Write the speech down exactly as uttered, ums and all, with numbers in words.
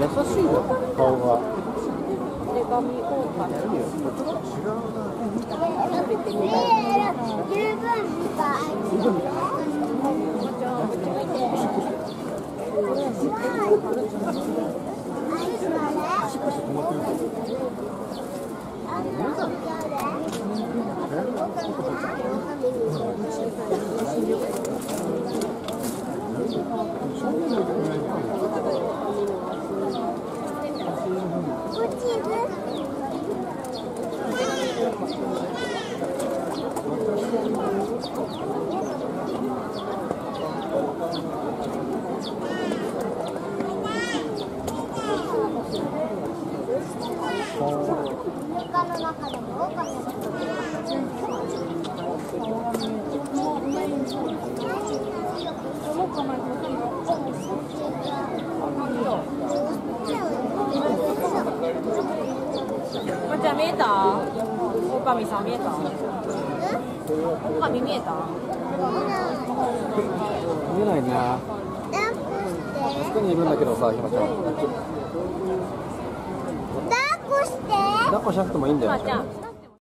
しいよ、顔が。 手紙交換。まちゃん見えた？狼さん見えた？狼見えた？ 見えないね。あそこにいるんだけどさ、ひまちゃん。 抱っこして。 抱っこしなくてもいいんだよ。 まちゃん。